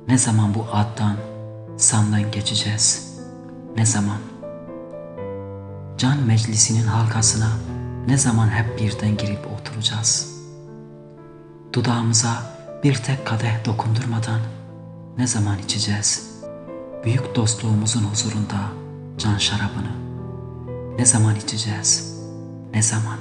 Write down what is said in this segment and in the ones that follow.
Ne zaman bu addan, sandan geçeceğiz? Ne zaman? Can meclisinin halkasına ne zaman hep birden girip oturacağız? Dudağımıza bir tek kadeh dokundurmadan ne zaman içeceğiz? Büyük dostluğumuzun huzurunda can şarabını ne zaman içeceğiz? Ne zaman?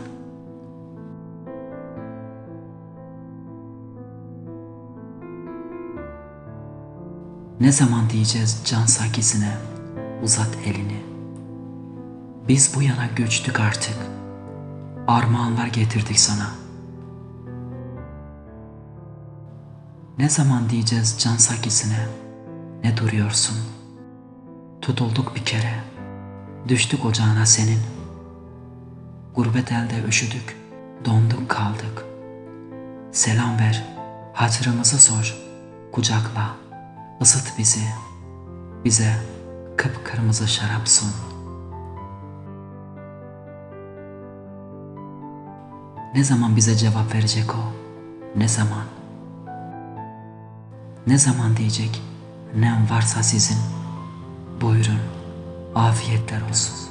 Ne zaman diyeceğiz can sakisine, uzat elini. Biz bu yana göçtük artık, armağanlar getirdik sana. Ne zaman diyeceğiz can sakisine, ne duruyorsun? Tutulduk bir kere, düştük ocağına senin. Gurbet elde üşüdük, donduk kaldık. Selam ver, hatırımızı sor, kucakla, ısıt bizi. Bize kıpkırmızı şarap sun. Ne zaman bize cevap verecek o? Ne zaman? Ne zaman diyecek, nem varsa sizin, buyurun, afiyetler olsun.